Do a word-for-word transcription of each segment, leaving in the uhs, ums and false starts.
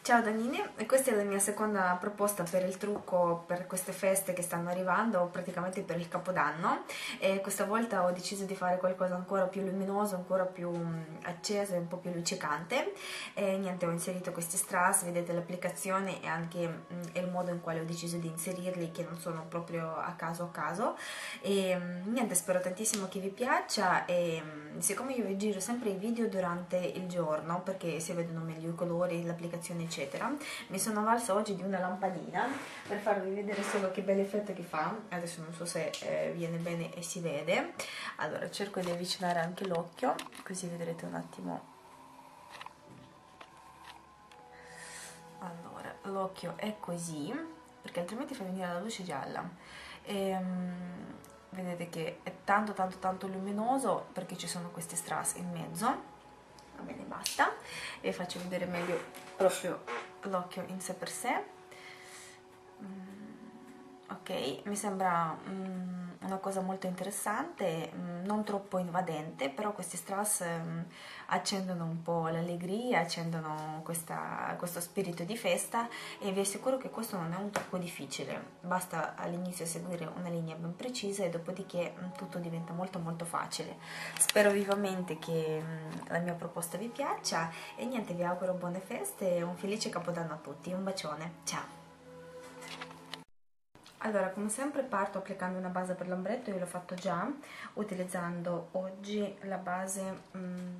Ciao Danine, e questa è la mia seconda proposta per il trucco per queste feste che stanno arrivando, praticamente per il Capodanno, e questa volta ho deciso di fare qualcosa ancora più luminoso, ancora più acceso e un po' più luccicante. E niente, ho inserito questi strass, vedete l'applicazione e anche mh, il modo in quale ho deciso di inserirli, che non sono proprio a caso a caso. E mh, niente, spero tantissimo che vi piaccia. E mh, siccome io vi giro sempre i video durante il giorno perché si vedono meglio i colori, l'applicazione eccetera, mi sono avvalsa oggi di una lampadina per farvi vedere solo che bel effetto che fa. Adesso non so se eh, viene bene e si vede. Allora cerco di avvicinare anche l'occhio così vedrete un attimo. Allora l'occhio è così, perché altrimenti fa venire la luce gialla. E, um, vedete che è tanto tanto tanto luminoso perché ci sono questi strass in mezzo. Va bene, basta, e vi faccio vedere meglio proprio l'occhio in sé per sé. Mm, ok, mi sembra mm, una cosa molto interessante, mm, non troppo invadente, però questi strass mm, accendono un po' l'allegria, accendono questa, questo spirito di festa, e vi assicuro che questo non è un trucco difficile, basta all'inizio seguire una linea ben precisa e dopodiché mm, tutto diventa molto molto facile. Spero vivamente che mm, la mia proposta vi piaccia e niente, vi auguro buone feste e un felice Capodanno a tutti. Un bacione, ciao! Allora, come sempre parto applicando una base per l'ombretto. Io l'ho fatto già utilizzando oggi la base mm,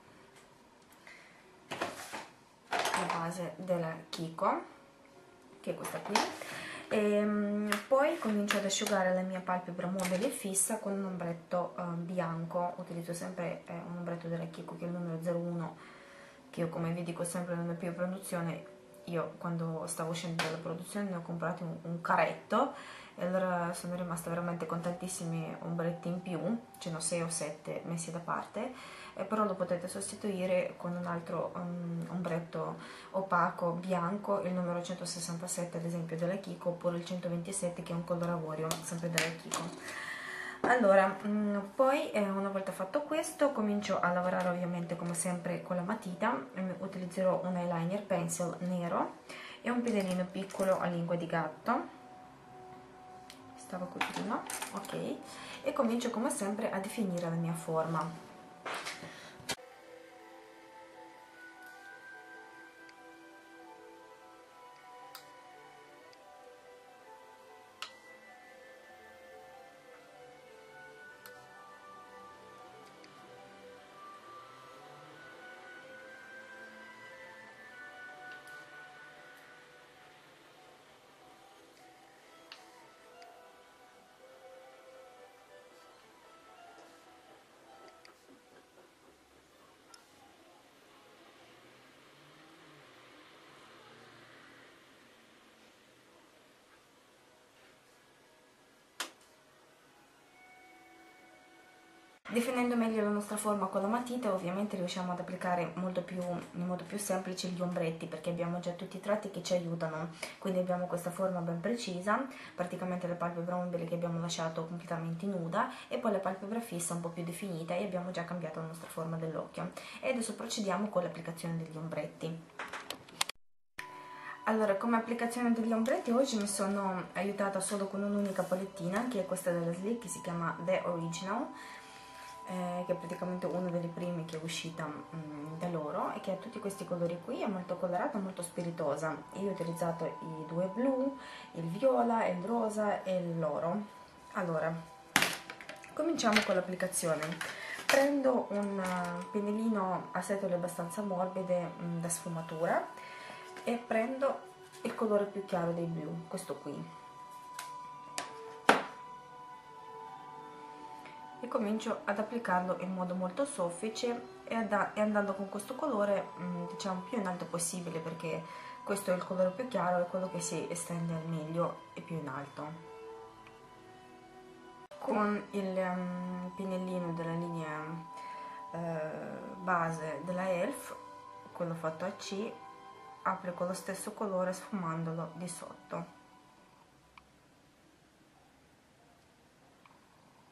la base della Kiko, che è questa qui, e mm, poi comincio ad asciugare la mia palpebra mobile fissa con un ombretto eh, bianco. Utilizzo sempre eh, un ombretto della Kiko che è il numero zero uno, che io, come vi dico sempre nella mia produzione, io quando stavo uscendo dalla produzione ne ho comprato un, un caretto, e allora sono rimasta veramente con tantissimi ombretti in più, ce ne ho sei o sette messi da parte, eh, però lo potete sostituire con un altro um, ombretto opaco bianco, il numero centosessantasette ad esempio della Kiko, oppure il centoventisette che è un color avorio sempre della Kiko. Allora, mh, poi eh, una volta fatto questo comincio a lavorare ovviamente come sempre con la matita. Utilizzerò un eyeliner pencil nero e un pennellino piccolo a lingua di gatto, stava qui prima, ok, e comincio come sempre a definire la mia forma. Definendo meglio la nostra forma con la matita ovviamente riusciamo ad applicare molto più, in modo più semplice gli ombretti, perché abbiamo già tutti i tratti che ci aiutano. Quindi abbiamo questa forma ben precisa, praticamente la palpebra mobile che abbiamo lasciato completamente nuda, e poi la palpebra fissa un po' più definita, e abbiamo già cambiato la nostra forma dell'occhio. E adesso procediamo con l'applicazione degli ombretti. Allora, come applicazione degli ombretti oggi mi sono aiutata solo con un'unica palettina, che è questa della Sleek, che si chiama The Original, Eh, che è praticamente uno delle prime che è uscita mh, da loro, e che ha tutti questi colori qui, è molto colorata, molto spiritosa. Io ho utilizzato i due blu, il viola, il rosa e l'oro. Allora, cominciamo con l'applicazione. Prendo un pennellino a setole abbastanza morbide mh, da sfumatura, e prendo il colore più chiaro dei blu, questo qui, e comincio ad applicarlo in modo molto soffice, e, e andando con questo colore mh, diciamo più in alto possibile, perché questo è il colore più chiaro, è quello che si estende al meglio e più in alto. Con il um, pennellino della linea uh, base della Elf, quello fatto a C, applico lo stesso colore sfumandolo di sotto.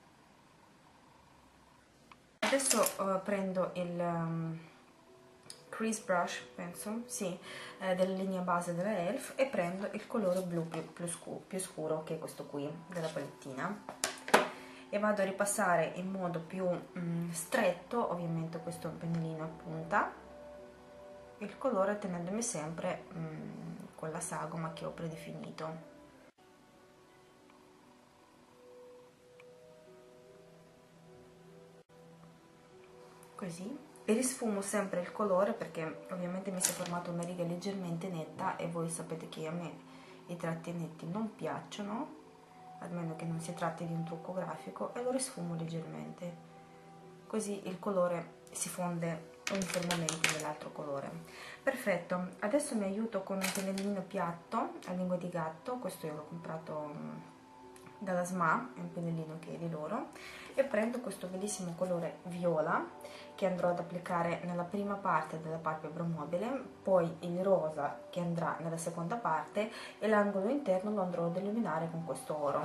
Adesso uh, prendo il um, Crease Brush, penso, sì, eh, della linea base della E L F, e prendo il colore blu più, più, scuro, più scuro, che è questo qui, della palettina, e vado a ripassare in modo più mm, stretto, ovviamente questo è un pennellino a punta, il colore tenendomi sempre mm, con la sagoma che ho predefinito. Così, e risfumo sempre il colore perché ovviamente mi si è formata una riga leggermente netta e voi sapete che a me i tratti netti non piacciono, almeno che non si tratti di un trucco grafico, e lo risfumo leggermente, così il colore si fonde uniformemente nell'altro colore. Perfetto, adesso mi aiuto con un pennellino piatto a lingua di gatto, questo io l'ho comprato dalla S M A, è un pennellino che è di loro, e prendo questo bellissimo colore viola che andrò ad applicare nella prima parte della palpebra mobile, poi il rosa che andrà nella seconda parte, e l'angolo interno lo andrò ad illuminare con questo oro.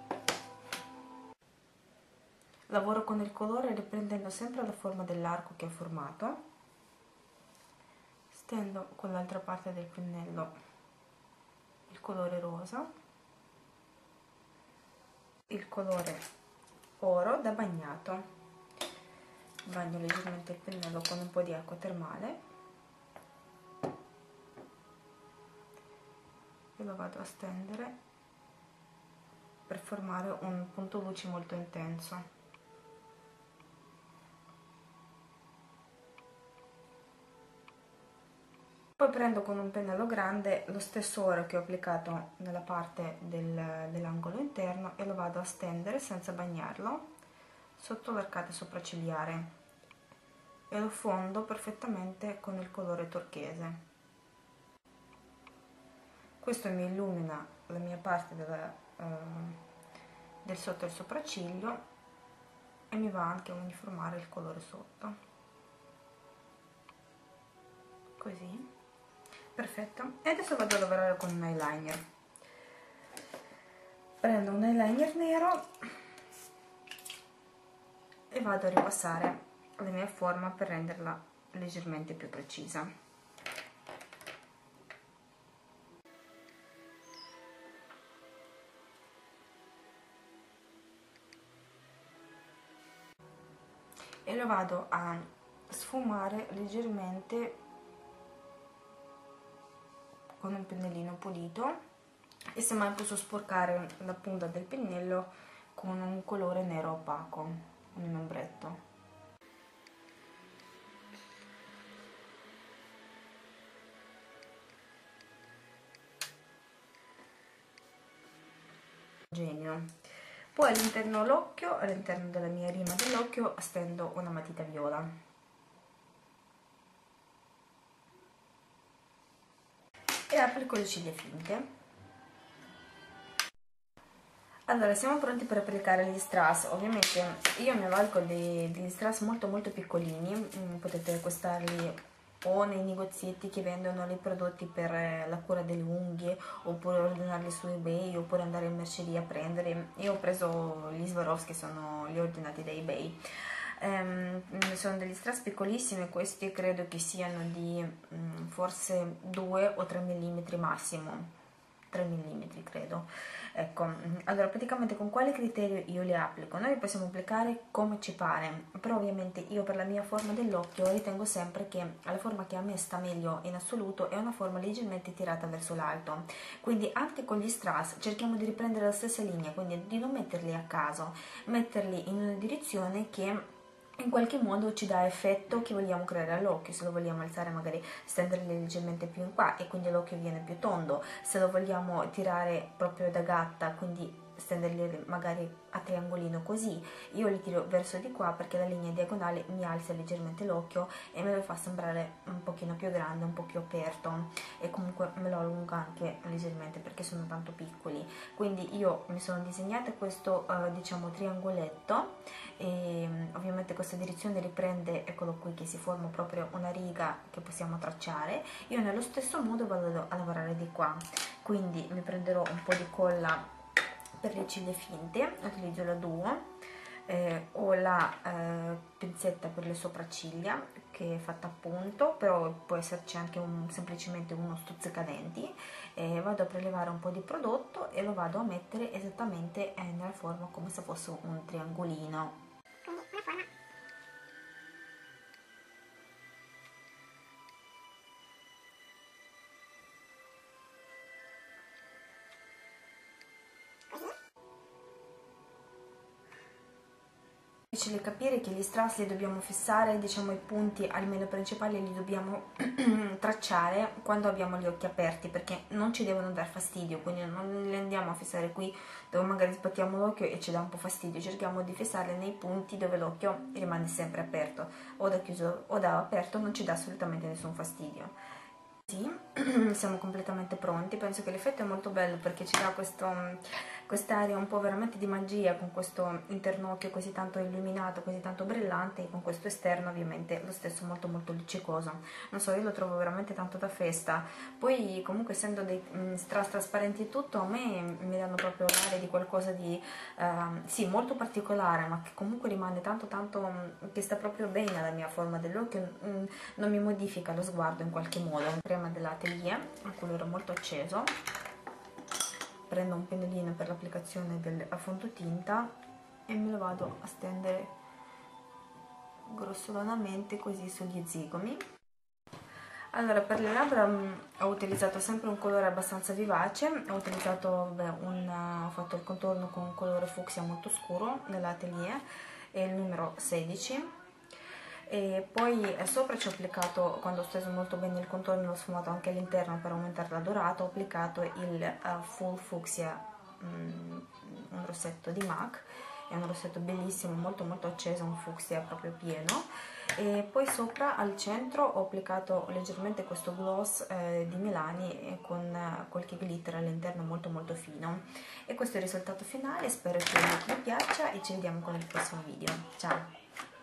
Lavoro con il colore riprendendo sempre la forma dell'arco che ho formato, stendo con l'altra parte del pennello il colore rosa, il colore oro da bagnato, bagno leggermente il pennello con un po' di acqua termale e lo vado a stendere per formare un punto luce molto intenso. Poi prendo con un pennello grande lo stesso oro che ho applicato nella parte del, dell'angolo interno e lo vado a stendere senza bagnarlo sotto l'arcata sopraccigliare e lo fondo perfettamente con il colore turchese. Questo mi illumina la mia parte della, eh, del sotto il sopracciglio e mi va anche a uniformare il colore sotto, così. Perfetto, e adesso vado a lavorare con un eyeliner. Prendo un eyeliner nero e vado a ripassare la mia forma per renderla leggermente più precisa. E lo vado a sfumare leggermente con un pennellino pulito, e semmai posso sporcare la punta del pennello con un colore nero opaco, un ombretto. Genio. Poi all'interno dell'occhio, all'interno della mia rima dell'occhio, stendo una matita viola. E applico le ciglia finte. Allora, siamo pronti per applicare gli strass. Ovviamente io mi avvalgo dei, degli strass molto molto piccolini, mm, potete acquistarli o nei negozietti che vendono i prodotti per la cura delle unghie, oppure ordinarli su eBay, oppure andare in merceria a prendere. Io ho preso gli Swarovski, sono li ho ordinati da eBay. Um, sono degli strass piccolissimi, questi credo che siano di um, forse due o tre millimetri massimo, tre millimetri credo. Ecco, allora praticamente con quale criterio io li applico? Noi li possiamo applicare come ci pare, però ovviamente io per la mia forma dell'occhio ritengo sempre che la forma che a me sta meglio in assoluto è una forma leggermente tirata verso l'alto, quindi anche con gli strass cerchiamo di riprendere la stessa linea, quindi di non metterli a caso, metterli in una direzione che in qualche modo ci dà effetto che vogliamo creare all'occhio. Se lo vogliamo alzare, magari stenderli leggermente più in qua e quindi l'occhio viene più tondo. Se lo vogliamo tirare proprio da gatta, quindi stenderli magari a triangolino così, io li tiro verso di qua perché la linea diagonale mi alza leggermente l'occhio e me lo fa sembrare un pochino più grande, un po' più aperto, e comunque me lo allunga anche leggermente perché sono tanto piccoli. Quindi io mi sono disegnata questo uh, diciamo triangoletto, e ovviamente questa direzione riprende, eccolo qui, che si forma proprio una riga che possiamo tracciare. Io nello stesso modo vado a lavorare di qua, quindi mi prenderò un po' di colla per le ciglia finte, utilizzo la Duo, eh, ho la eh, pinzetta per le sopracciglia che è fatta a punto, però può esserci anche un, semplicemente uno stuzzicadenti. Eh, vado a prelevare un po' di prodotto e lo vado a mettere esattamente eh, nella forma come se fosse un triangolino. Quindi una forma Difficile capire che gli strass li dobbiamo fissare, diciamo i punti almeno principali li dobbiamo tracciare quando abbiamo gli occhi aperti, perché non ci devono dar fastidio, quindi non li andiamo a fissare qui dove magari sbattiamo l'occhio e ci dà un po' fastidio. Cerchiamo di fissarli nei punti dove l'occhio rimane sempre aperto, o da chiuso o da aperto non ci dà assolutamente nessun fastidio. Sì, siamo completamente pronti. Penso che l'effetto è molto bello perché ci dà quest'aria un po' veramente di magia, con questo interno occhio così tanto illuminato, così tanto brillante, e con questo esterno ovviamente lo stesso molto molto luccicoso. Non so, io lo trovo veramente tanto da festa. Poi comunque, essendo dei strass trasparenti e tutto, a me mi danno proprio l'aria di qualcosa di uh, sì, molto particolare, ma che comunque rimane tanto tanto, che sta proprio bene alla mia forma dell'occhio, non mi modifica lo sguardo in qualche modo. Dell'Atelier, un colore molto acceso. Prendo un pennellino per l'applicazione del fondotinta e me lo vado a stendere grossolanamente così sugli zigomi. Allora, per le labbra mh, ho utilizzato sempre un colore abbastanza vivace. Ho utilizzato beh, un, ho fatto il contorno con un colore fucsia molto scuro dell'Atelier, è il numero sedici. E poi sopra ci ho applicato, quando ho steso molto bene il contorno, l'ho sfumato anche all'interno per aumentare la dorata, ho applicato il uh, Full Fuchsia, um, un rossetto di MAC, è un rossetto bellissimo, molto molto acceso, un fucsia proprio pieno. E poi sopra al centro ho applicato leggermente questo gloss eh, di Milani con uh, qualche glitter all'interno molto molto fino. E questo è il risultato finale, spero che vi piaccia e ci vediamo con il prossimo video. Ciao!